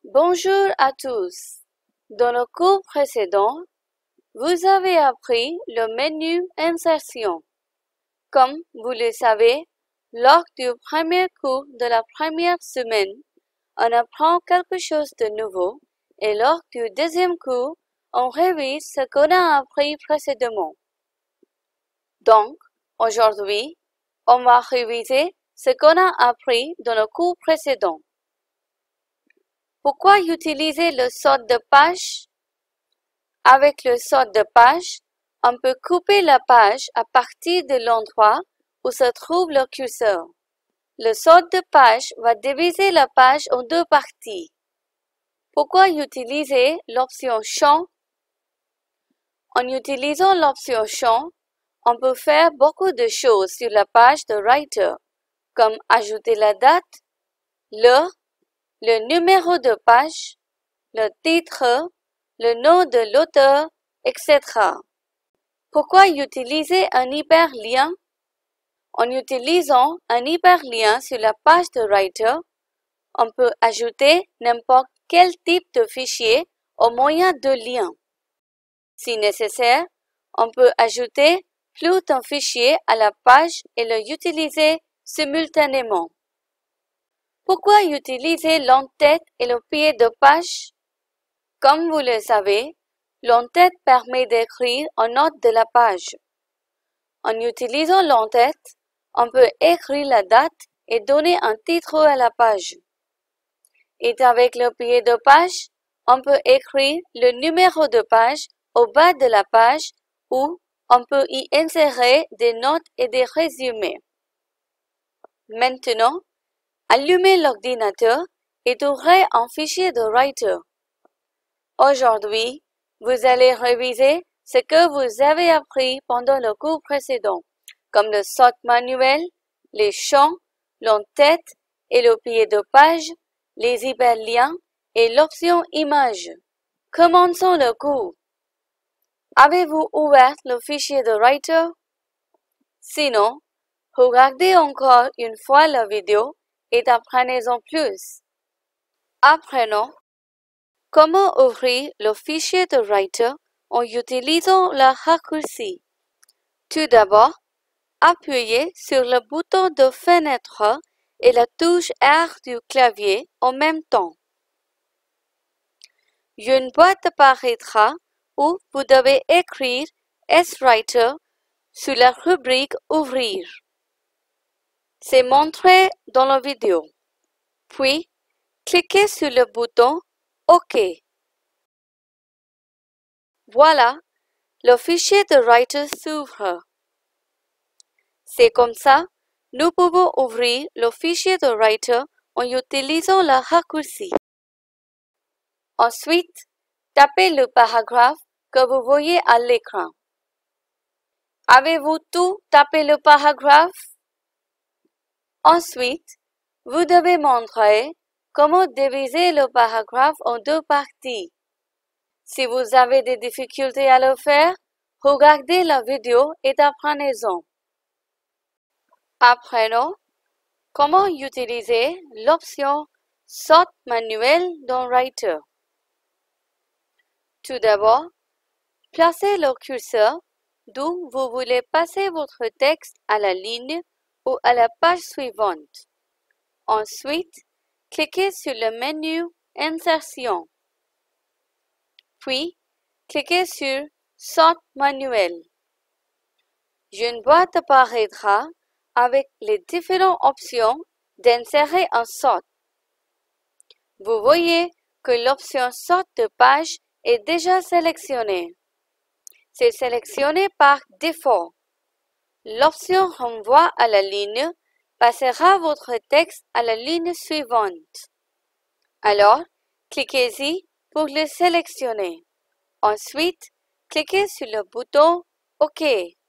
Bonjour à tous. Dans le cours précédent, vous avez appris le menu Insertion. Comme vous le savez, lors du premier cours de la première semaine, on apprend quelque chose de nouveau et lors du deuxième cours, on révise ce qu'on a appris précédemment. Donc, aujourd'hui, on va réviser ce qu'on a appris dans le cours précédent. Pourquoi utiliser le sort de page? Avec le sort de page, on peut couper la page à partir de l'endroit où se trouve le curseur. Le sort de page va diviser la page en deux parties. Pourquoi utiliser l'option champ? En utilisant l'option champ, on peut faire beaucoup de choses sur la page de Writer, comme ajouter la date, l'heure, le numéro de page, le titre, le nom de l'auteur, etc. Pourquoi utiliser un hyperlien? En utilisant un hyperlien sur la page de Writer, on peut ajouter n'importe quel type de fichier au moyen de liens. Si nécessaire, on peut ajouter plus d'un fichier à la page et le utiliser simultanément. Pourquoi utiliser l'entête et le pied de page? Comme vous le savez, l'entête permet d'écrire en note de la page. En utilisant l'entête, on peut écrire la date et donner un titre à la page. Et avec le pied de page, on peut écrire le numéro de page au bas de la page ou on peut y insérer des notes et des résumés. Maintenant, allumez l'ordinateur et ouvrez un fichier de Writer. Aujourd'hui, vous allez réviser ce que vous avez appris pendant le cours précédent, comme le sort manuel, les champs, l'entête et le pied de page, les hyperliens et l'option image. Commençons le cours. Avez-vous ouvert le fichier de Writer? Sinon, regardez encore une fois la vidéo et apprenez-en plus. Apprenons comment ouvrir le fichier de Writer en utilisant le raccourci. Tout d'abord, appuyez sur le bouton de fenêtre et la touche R du clavier en même temps. Une boîte apparaîtra où vous devez écrire S-Writer sous la rubrique Ouvrir. C'est montré dans la vidéo. Puis, cliquez sur le bouton OK. Voilà, le fichier de Writer s'ouvre. C'est comme ça, nous pouvons ouvrir le fichier de Writer en utilisant le raccourci. Ensuite, tapez le paragraphe que vous voyez à l'écran. Avez-vous tout tapé le paragraphe? Ensuite, vous devez montrer comment diviser le paragraphe en deux parties. Si vous avez des difficultés à le faire, regardez la vidéo et apprenez-en. Apprenons comment utiliser l'option Sort manuel dans Writer. Tout d'abord, placez le curseur d'où vous voulez passer votre texte à la ligne ou à la page suivante. Ensuite, cliquez sur le menu Insertion. Puis, cliquez sur Sort manuel. Une boîte apparaîtra avec les différentes options d'insérer un sort. Vous voyez que l'option Sort de page est déjà sélectionnée. C'est sélectionné par défaut. L'option Renvoi à la ligne passera votre texte à la ligne suivante. Alors, cliquez-y pour le sélectionner. Ensuite, cliquez sur le bouton OK.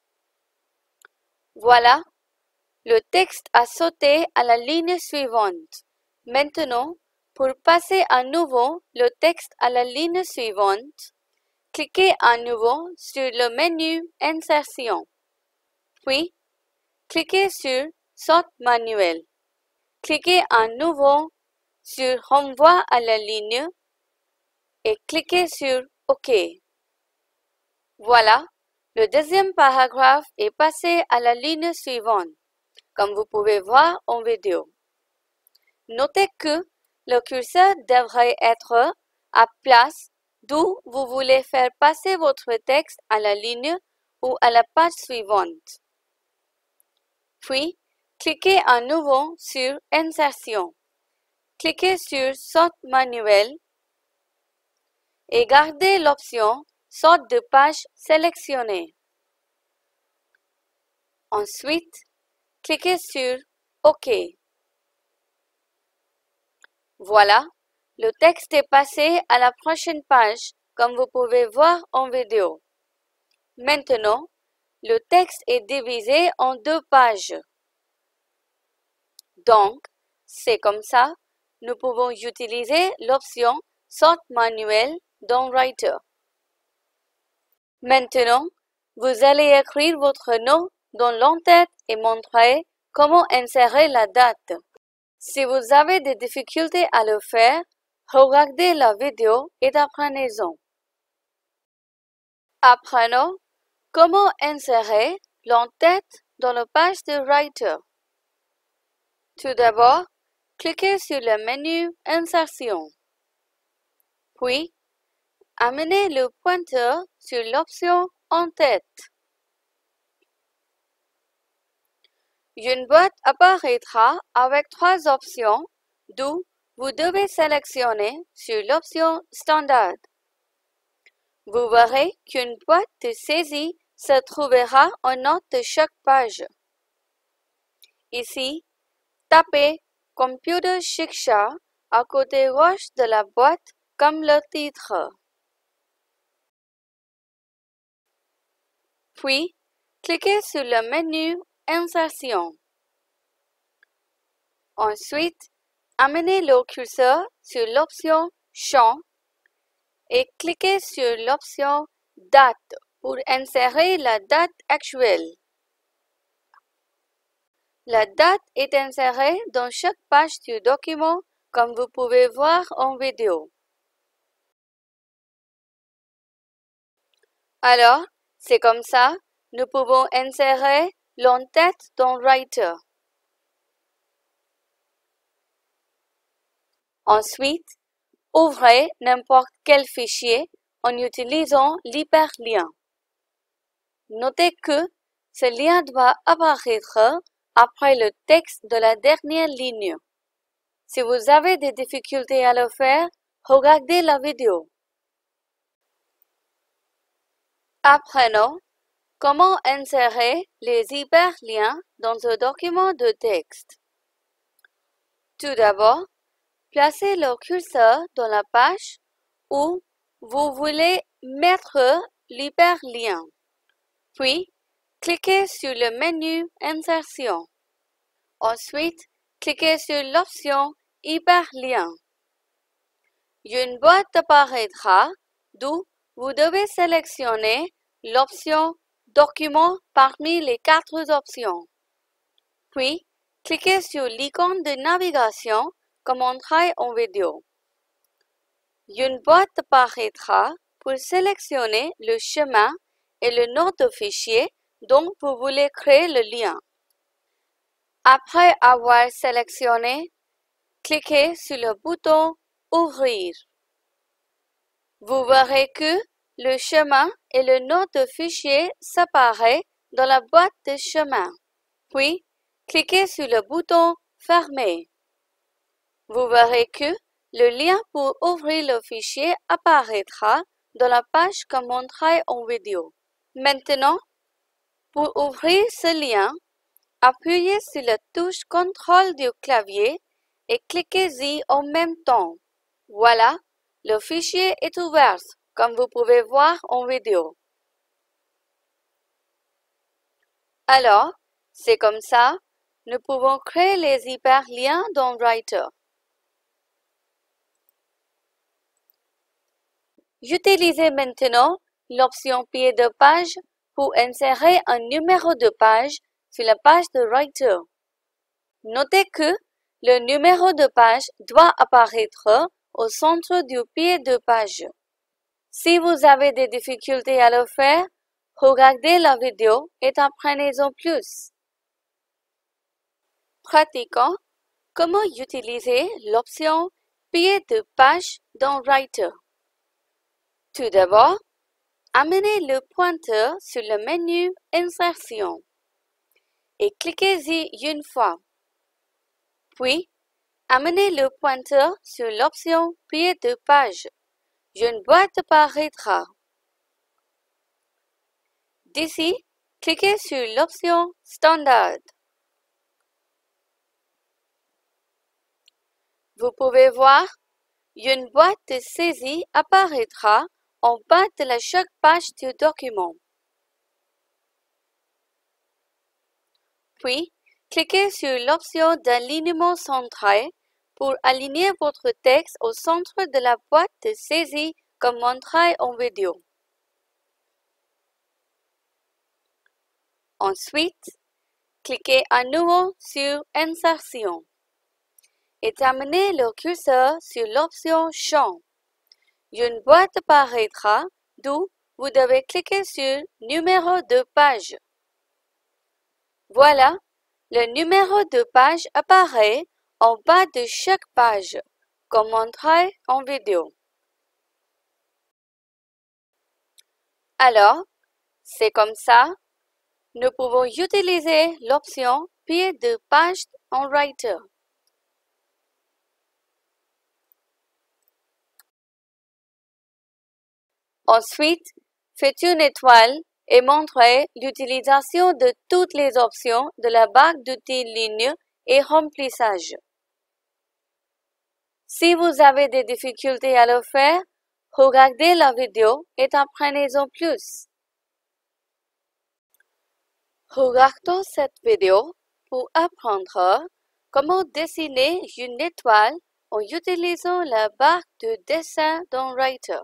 Voilà, le texte a sauté à la ligne suivante. Maintenant, pour passer à nouveau le texte à la ligne suivante, cliquez à nouveau sur le menu Insertion. Puis, cliquez sur Sort manuel. Cliquez à nouveau sur Renvoi à la ligne et cliquez sur OK. Voilà, le deuxième paragraphe est passé à la ligne suivante, comme vous pouvez voir en vidéo. Notez que le curseur devrait être à place d'où vous voulez faire passer votre texte à la ligne ou à la page suivante. Puis, cliquez à nouveau sur Insertion. Cliquez sur Sorte manuelle et gardez l'option Sorte de page sélectionnée. Ensuite, cliquez sur OK. Voilà, le texte est passé à la prochaine page, comme vous pouvez voir en vidéo. Maintenant, le texte est divisé en deux pages. Donc, c'est comme ça, nous pouvons utiliser l'option Sorte manuelle dans Writer. Maintenant, vous allez écrire votre nom dans l'entête et montrer comment insérer la date. Si vous avez des difficultés à le faire, regardez la vidéo et apprenez-en. Apprenons comment insérer l'entête dans la page de Writer. Tout d'abord, cliquez sur le menu Insertion. Puis, amenez le pointeur sur l'option En-tête. Une boîte apparaîtra avec trois options, d'où vous devez sélectionner sur l'option Standard. Vous verrez qu'une boîte de saisie se trouvera en note de chaque page. Ici, tapez Computer Shiksha à côté gauche de la boîte comme le titre. Puis, cliquez sur le menu Insertion. Ensuite, amenez le curseur sur l'option Champ et cliquez sur l'option Date pour insérer la date actuelle. La date est insérée dans chaque page du document, comme vous pouvez voir en vidéo. Alors, c'est comme ça, nous pouvons insérer l'entête dans Writer. Ensuite, ouvrez n'importe quel fichier en utilisant l'hyperlien. Notez que ce lien doit apparaître après le texte de la dernière ligne. Si vous avez des difficultés à le faire, regardez la vidéo. Apprenons comment insérer les hyperliens dans un document de texte. Tout d'abord, placez le curseur dans la page où vous voulez mettre l'hyperlien. Puis, cliquez sur le menu Insertion. Ensuite, cliquez sur l'option Hyperlien. Une boîte apparaîtra d'où vous devez sélectionner l'option Document parmi les quatre options. Puis, cliquez sur l'icône de navigation comme montré en vidéo. Une boîte apparaîtra pour sélectionner le chemin et le nom de fichier dont vous voulez créer le lien. Après avoir sélectionné, cliquez sur le bouton Ouvrir. Vous verrez que le chemin et le nom de fichier s'apparaissent dans la boîte de chemin. Puis, cliquez sur le bouton Fermer. Vous verrez que le lien pour ouvrir le fichier apparaîtra dans la page comme montré en vidéo. Maintenant, pour ouvrir ce lien, appuyez sur la touche CTRL du clavier et cliquez-y en même temps. Voilà, le fichier est ouvert, comme vous pouvez voir en vidéo. Alors, c'est comme ça, nous pouvons créer les hyperliens dans Writer. Utilisez maintenant l'option pied de page pour insérer un numéro de page sur la page de Writer. Notez que le numéro de page doit apparaître au centre du pied de page. Si vous avez des difficultés à le faire, regardez la vidéo et apprenez-en plus. Pratiquons comment utiliser l'option pied de page dans Writer. Tout d'abord, amenez le pointeur sur le menu Insertion et cliquez-y une fois. Puis, amenez le pointeur sur l'option pied de page. Une boîte apparaîtra. D'ici, cliquez sur l'option Standard. Vous pouvez voir, une boîte de saisie apparaîtra en bas de chaque page du document. Puis, cliquez sur l'option d'alignement centré pour aligner votre texte au centre de la boîte de saisie comme montré en vidéo. Ensuite, cliquez à nouveau sur Insertion et amenez le curseur sur l'option Champ. Une boîte apparaîtra d'où vous devez cliquer sur Numéro de page. Voilà, le numéro de page apparaît en bas de chaque page, comme montré en vidéo. Alors, c'est comme ça, nous pouvons utiliser l'option pied de page en Writer. Ensuite, faites une étoile et montrez l'utilisation de toutes les options de la barre d'outils ligne et remplissage. Si vous avez des difficultés à le faire, regardez la vidéo et apprenez-en plus. Regardons cette vidéo pour apprendre comment dessiner une étoile en utilisant la barre de dessin dans Writer.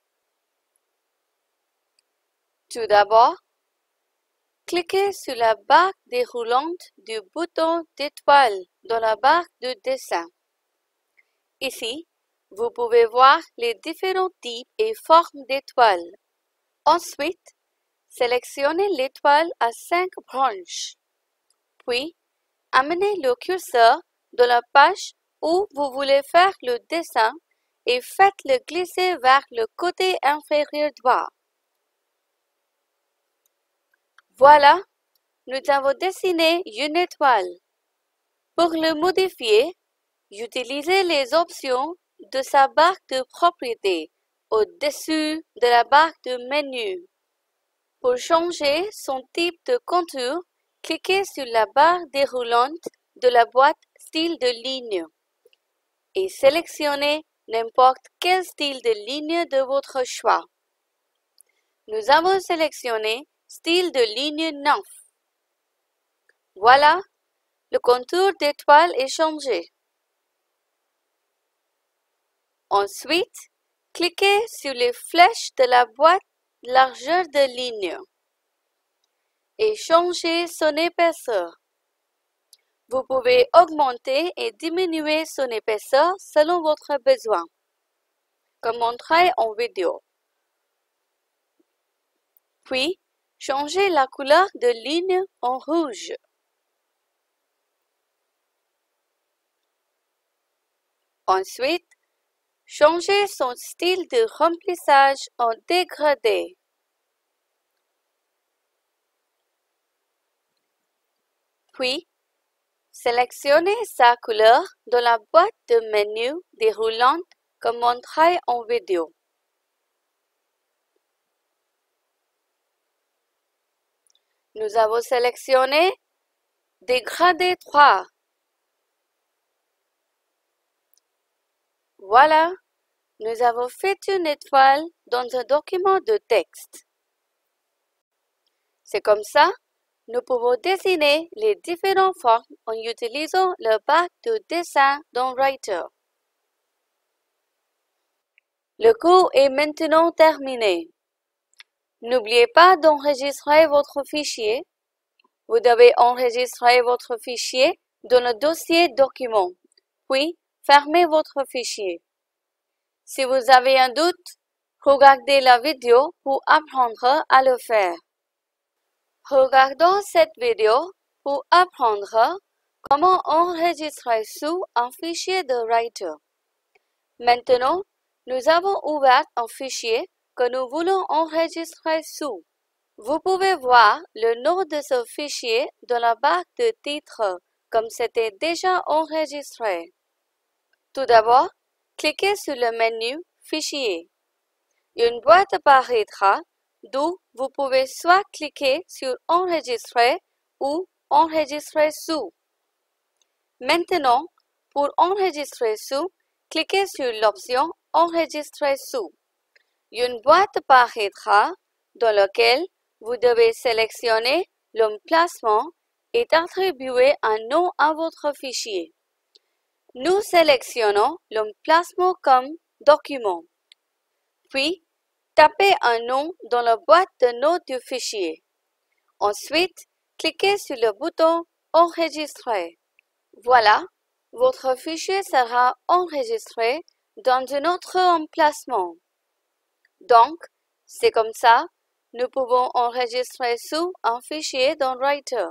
Tout d'abord, cliquez sur la barre déroulante du bouton d'étoile dans la barre de dessin. Ici, vous pouvez voir les différents types et formes d'étoiles. Ensuite, sélectionnez l'étoile à 5 branches. Puis, amenez le curseur dans la page où vous voulez faire le dessin et faites-le glisser vers le côté inférieur droit. Voilà, nous avons dessiné une étoile. Pour le modifier, utilisez les options de sa barre de propriétés au-dessus de la barre de menu. Pour changer son type de contour, cliquez sur la barre déroulante de la boîte Style de ligne et sélectionnez n'importe quel style de ligne de votre choix. Nous avons sélectionné Style de ligne 9. Voilà, le contour d'étoile est changé. Ensuite, cliquez sur les flèches de la boîte largeur de ligne et changez son épaisseur. Vous pouvez augmenter et diminuer son épaisseur selon votre besoin, comme montré en vidéo. Puis, changez la couleur de ligne en rouge. Ensuite, changez son style de remplissage en dégradé. Puis, sélectionnez sa couleur dans la boîte de menu déroulante comme montré en vidéo. Nous avons sélectionné Dégradé 3. Voilà, nous avons fait une étoile dans un document de texte. C'est comme ça, nous pouvons dessiner les différentes formes en utilisant la barre de dessin dans Writer. Le cours est maintenant terminé. N'oubliez pas d'enregistrer votre fichier. Vous devez enregistrer votre fichier dans le dossier document. puis fermez votre fichier. Si vous avez un doute, regardez la vidéo pour apprendre à le faire. Regardons cette vidéo pour apprendre comment enregistrer sous un fichier de Writer. Maintenant, nous avons ouvert un fichier que nous voulons enregistrer sous. Vous pouvez voir le nom de ce fichier dans la barre de titre, comme c'était déjà enregistré. Tout d'abord, cliquez sur le menu Fichier. Une boîte apparaîtra, d'où vous pouvez soit cliquer sur Enregistrer ou Enregistrer sous. Maintenant, pour enregistrer sous, cliquez sur l'option Enregistrer sous. Une boîte apparaîtra dans laquelle vous devez sélectionner l'emplacement et attribuer un nom à votre fichier. Nous sélectionnons l'emplacement comme document. Puis, tapez un nom dans la boîte de notes du fichier. Ensuite, cliquez sur le bouton Enregistrer. Voilà, votre fichier sera enregistré dans un autre emplacement. Donc, c'est comme ça, nous pouvons enregistrer sous un fichier dans Writer.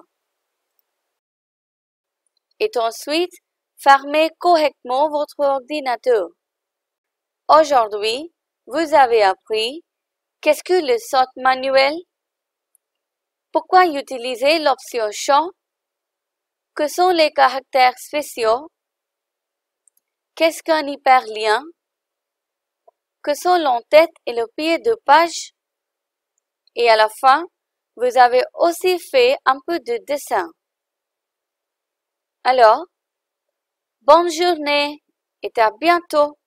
Et ensuite, fermez correctement votre ordinateur. Aujourd'hui, vous avez appris qu'est-ce que le sort manuel, pourquoi utiliser l'option champ, que sont les caractères spéciaux, qu'est-ce qu'un hyperlien, que sont l'entête et le pied de page, et à la fin, vous avez aussi fait un peu de dessin. Alors, bonne journée et à bientôt!